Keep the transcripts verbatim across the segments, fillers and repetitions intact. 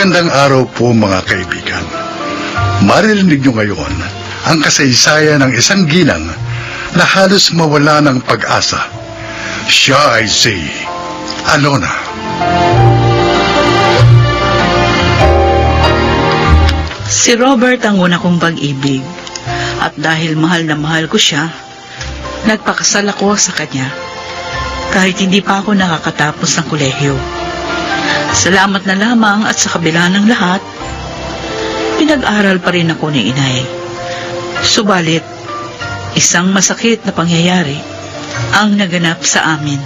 Magandang araw po mga kaibigan. Maririnig niyo ngayon ang kasaysayan ng isang ginang na halos mawala ng pag-asa. Siya ay si Alona. Si Robert ang una kong pag-ibig at dahil mahal na mahal ko siya, nagpakasal ako sa kanya kahit hindi pa ako nakakatapos ng kolehiyo. Salamat na lamang at sa kabila ng lahat, pinag-aral pa rin ako ni inay. Subalit, isang masakit na pangyayari ang naganap sa amin.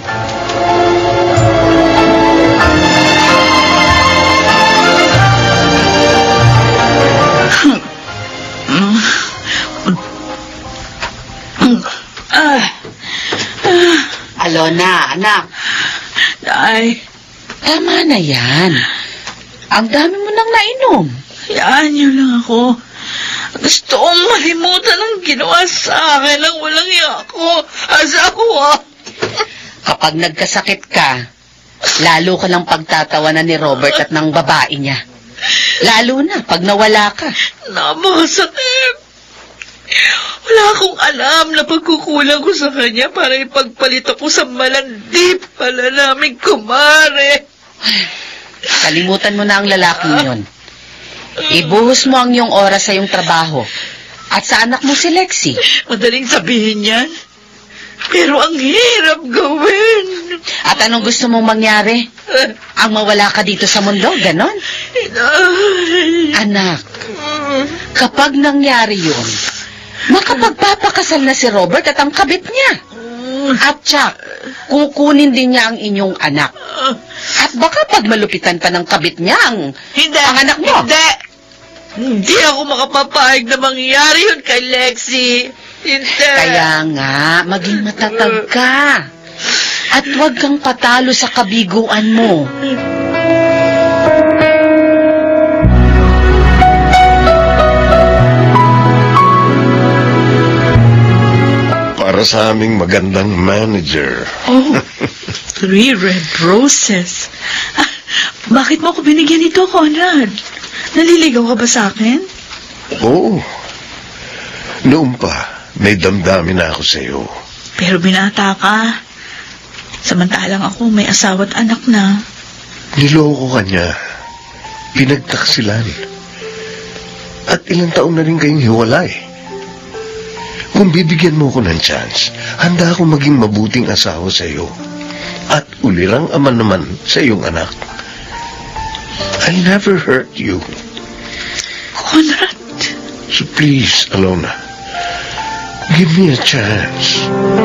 Alona, anak. Ay, tama na yan. Ang dami mo nang nainom. hayaan niyo lang ako. Gusto kong malimutan ang ginawa sa akin ng walang iya ko. Asawa. Kapag nagkasakit ka, lalo ka lang pagtatawanan ni Robert at ng babae niya. Lalo na pag nawala ka. Napakasakit. Wala akong alam na pagkukulang ko sa kanya para ipagpalit ako sa malandip pala naming kumare. Kalimutan mo na ang lalaking yun. Ibuhos mo ang iyong oras sa iyong trabaho at sa anak mo si Lexi. Madaling sabihin yan, pero ang hirap gawin. At anong gusto mong mangyari? Ang mawala ka dito sa mundo, ganon? Anak, kapag nangyari yun, makapagpapakasal na si Robert at ang kabit niya. At siya, kukunin din niya ang inyong anak. At baka pag malupitan pa ng kabit niya ang, Hindi, ang anak mo. Hindi. Hindi ako makapapahig na mangyari yun kay Lexi. Hindi. Kaya nga, maging matatag ka. At huwag kang patalo sa kabiguan mo. Para sa aming magandang manager. Oh, three red roses. Ah, bakit mo ako binigyan nito, Conrad? Naliligaw ka ba sa akin? Oo. Noon pa, may damdamin na ako sa iyo. Pero binata ka. Samantalang ako may asawa at anak na. Niloko ka niya. Pinagtaksilan. At ilang taon na rin kayong hiwalay. Kung bibigyan mo ko ng chance, handa akong maging mabuting asawa sa iyo. At ulirang ama naman sa iyong anak. I never hurt you. Conrad. So please, Alona, give me a chance.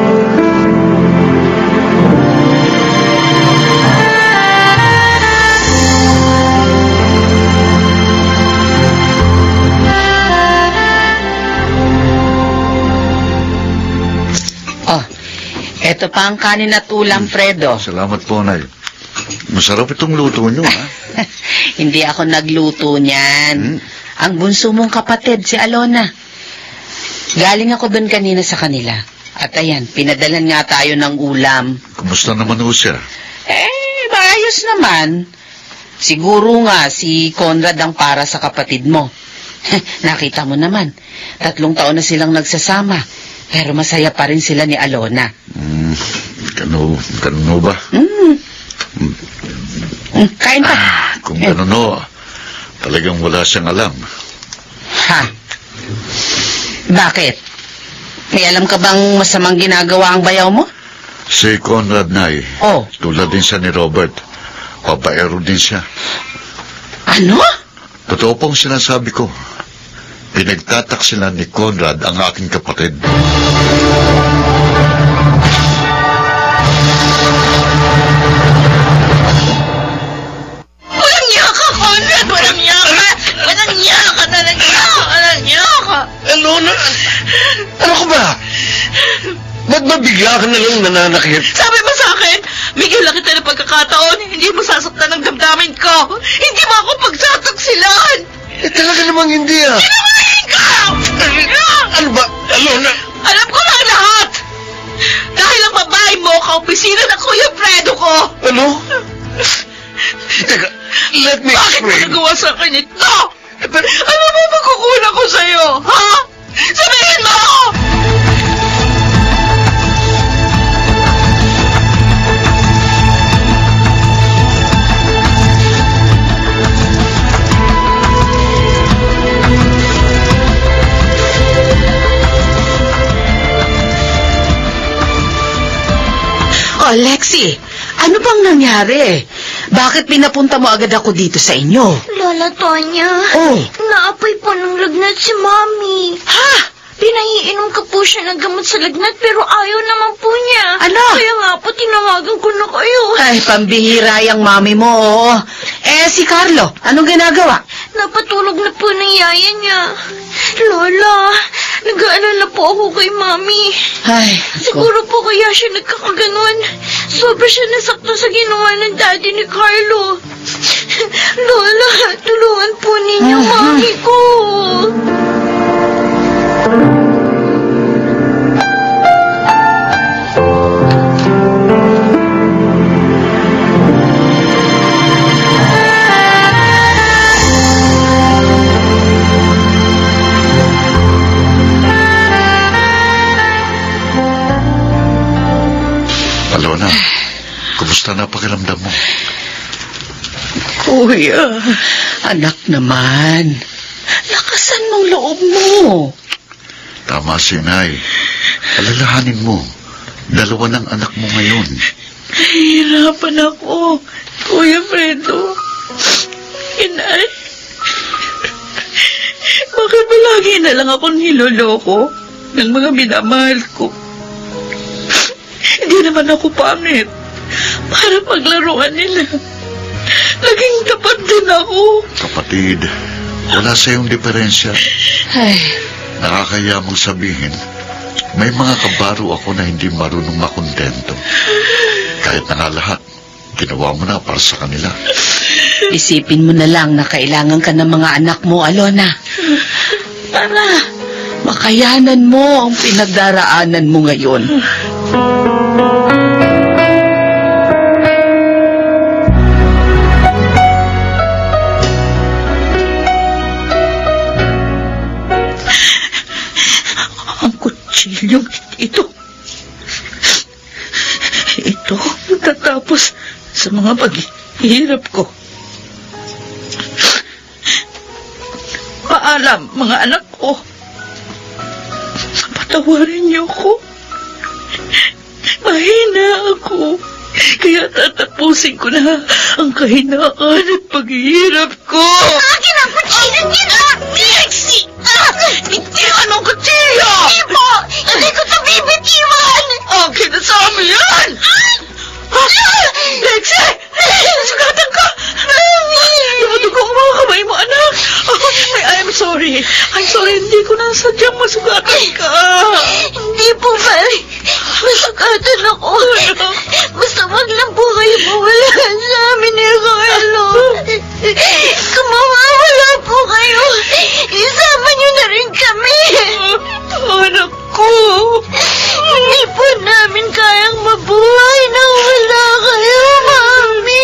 Ito pa ang kanin at ulam, Fredo. Salamat po, Nay. Masarap itong luto nyo, ha? Hindi ako nagluto niyan. Hmm? Ang bunso mong kapatid, si Alona. Galing ako doon kanina sa kanila. At ayan, pinadalan nga tayo ng ulam. Kumusta naman ho siya? Eh, maayos naman. Siguro nga si Conrad ang para sa kapatid mo. Nakita mo naman, tatlong taon na silang nagsasama. Pero masaya pa rin sila ni Alona. Hmm, kano, kano ba? Hmm. Mm, kain pa. Ah, kung eh. Gano'n no, talagang wala siyang alam. Ha? Bakit? May alam ka bang masamang ginagawa ang bayaw mo? Si Conrad, Nay. Oh. Tulad din siya ni Robert. Papaero din siya. Ano? Totoo pong sinasabi ko. Pinagtataksilan ni Conrad ang aking kapatid. Walang niya ka, Conrad! Walang niya ka! Walang niya ka talaga! Walang niya ka! Alona, ano ka ba? Ba't ba bigla ka na lang nananakit? Sabi mo sa akin, bigyan lang kita ng pagkakataon, hindi mo sasaktan ng damdamin ko. Hindi mo ako pagsataksilan. Eh, talaga namang hindi ah. Sinungaling ka! Ano ba, Alona? Alam ko lang lahat! Dahil ang babae mo, kaopisina ng Kuya Fredo ko! Ano? Teka, Let me Bakit mo explain. nagawa sa akin ito? Pero, Ano ba magkukulang ko sa'yo, ha? Sabihin mo! Oh, Lexi, ano bang nangyari? Bakit pinapunta mo agad ako dito sa inyo? Lola Tonya, Oh. naapoy po ng lagnat si Mami. Ha? Pinaiinom ka po siya ng gamot sa lagnat pero ayaw naman po niya. Ano? Kaya nga po tinawagan ko na kayo. Ay, pambihira yung mami mo, oo. Eh, si Carlo, anong ginagawa? Napatulog na po ng yaya niya. Lola, nag-aalala po ako kay Mami. Ay, Siguro po kaya siya nagkakaganon. Sobra siya nasakto sa ginawa ng daddy ni Carlo. Lola, tulungan po ninyo Mhm. Mami ko. Alona, kumusta na pakiramdam mo? Kuya, anak naman. Lakasan mong loob mo. Tama si Nay. Alalahanin mo, dalawa ng anak mo ngayon. Nahihirapan ako, Kuya Fredo. Inay, bakit ba lagi na lang akong niloloko ng mga minamahal ko? Hindi naman ako pangit para paglaruan nila. Naging tapat din ako. Kapatid, wala sa iyong diferensya. Ay, Nakakaya mong sabihin, may mga kabaro ako na hindi marunong makontento. Kahit na nga lahat, ginawa mo na para sa kanila. isipin mo na lang na kailangan ka ng mga anak mo, Alona. Para makayanan mo ang pinagdaraanan mo ngayon. Ang kutsilyong ito. Ito, matatapos sa mga paghihirap ko. Paalam, mga anak ko. Patawarin niyo ko. Mahina ako. Kaya tatapusin ko na ang kahinaan at paghihirap ko. Akin ang kutsilyo niya! Lexi! Ah! Hindi anong kutsilyo! Hindi po! Hindi ko ito bibitiwan! Akin na sa amin yan! Ha? Lexi! Sugatan ka! Nadugo ang mga kamay mo, anak! Ay, I'm sorry. I'm sorry, hindi ko na sadyang masugatan ka. Hindi po ba? Masukatan ako. Basta wag lang po kayo mawala sa amin ni Carlo. Kung mawawala po kayo, isama niyo na rin kami. Anak ko! Hindi po namin kayang mabuhay na wala kayo, Mami.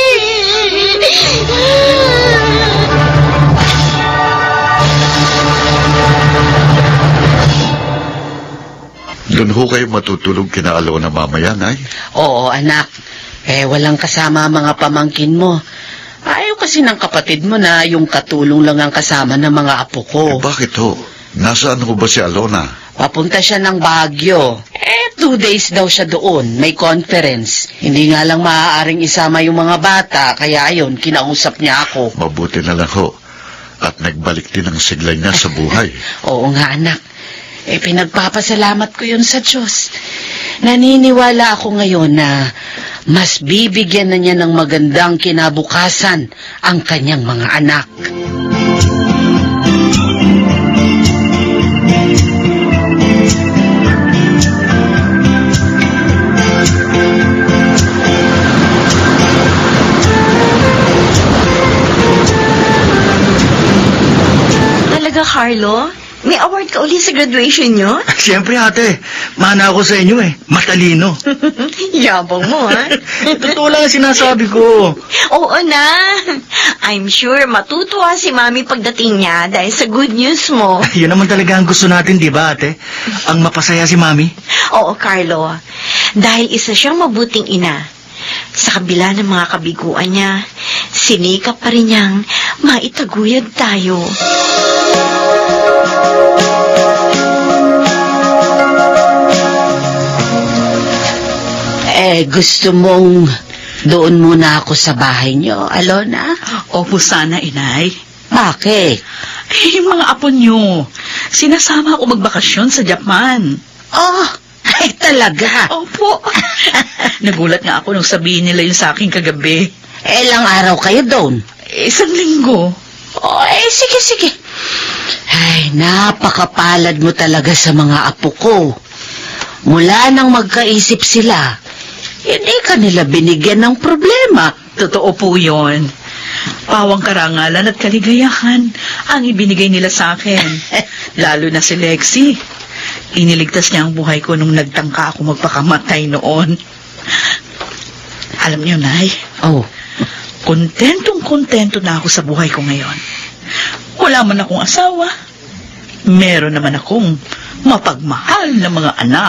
Doon ho kayo matutulog kina Alona mamaya, Nay. Oo, anak. Eh, walang kasama ang mga pamangkin mo. Ayaw kasi ng kapatid mo na yung katulong lang ang kasama ng mga apo ko. Eh, bakit ho? Nasaan ho ba si Alona? Papunta siya ng Baguio. Eh, two days daw siya doon. May conference. Hindi nga lang maaaring isama yung mga bata, kaya ayun, kinausap niya ako. Mabuti na lang ho. At nagbalik din ang siglay niya sa buhay. Oo nga, anak. Eh, pinagpapasalamat ko yun sa Diyos. Naniniwala ako ngayon na mas bibigyan na niya ng magandang kinabukasan ang kanyang mga anak. Talaga, Carlo? May award ka uli sa graduation nyo? Siyempre ate, Mana ako sa inyo eh. Matalino. Yabang mo, ha? Totoo lang ang sinasabi ko. Oo na. I'm sure matutuwa si Mami pagdating niya dahil sa good news mo. Yun naman talaga ang gusto natin, di ba, ate? Ang mapasaya si Mami. Oo, Carlo. Dahil isa siyang mabuting ina. Sa kabila ng mga kabiguan niya, sinikap pa rin niyang maitaguyod tayo. Eh, gusto mong doon muna ako sa bahay niyo, Alona? Opo sana, inay. Bakit? Eh, yung mga apo niyo, sinasama ako magbakasyon sa Japan. Oh, ay talaga. Opo. Nagulat nga ako nung sabihin nila yun sa akin kagabi. Eh, ilang araw kayo doon? Isang linggo. Oh, eh, sige, sige. Ay, napakapalad mo talaga sa mga apo ko. Mula nang magkaisip sila, hindi ka nila binigyan ng problema. Totoo po yun. Pawang karangalan at kaligayahan ang ibinigay nila sa akin. Lalo na si Lexi. Iniligtas niya ang buhay ko nung nagtangka ako magpakamatay noon. Alam niyo, Nay, Oh, kontentong-kontento na ako sa buhay ko ngayon. Wala man akong asawa. Meron naman akong mapagmahal na mga anak.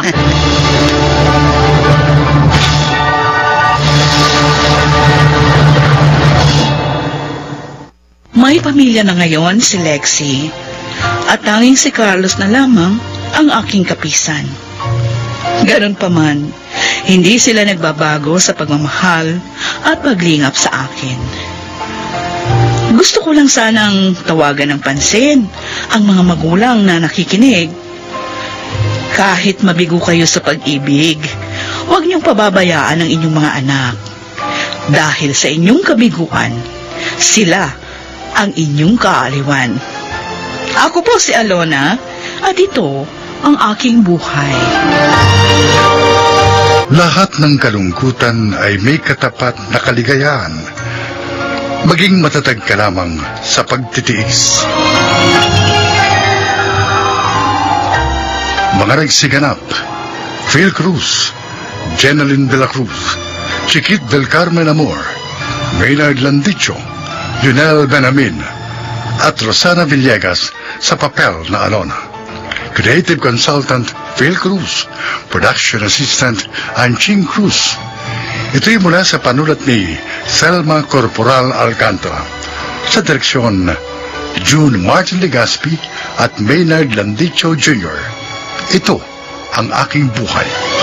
May pamilya na ngayon si Lexi at tanging si Carlos na lamang ang aking kapisan. Ganon pa man, hindi sila nagbabago sa pagmamahal at paglingap sa akin. Gusto ko lang sanang tawagan ng pansin ang mga magulang na nakikinig. Kahit mabigo kayo sa pag-ibig, huwag niyong pababayaan ang inyong mga anak. Dahil sa inyong kabiguan, sila ang inyong kaaliwan. Ako po si Alona at ito ang aking buhay. Lahat ng kalungkutan ay may katapat na kaligayahan. Maging matatag ka lamang sa pagtitiis. Mga nagsiganap: Phil Cruz, Jeneline de la Cruz, Chiquit del Carmen Amor, Maynard Landicho, Lionel Benamin, at Rosana Villegas sa papel na Alona. Creative Consultant Phil Cruz, Production Assistant Anching Cruz. Ito'y mula sa panulat ni Selma Corporal Alcantara. Sa direksyon, June Martin Legaspi at Maynard Landicho Junior Ito ang aking buhay.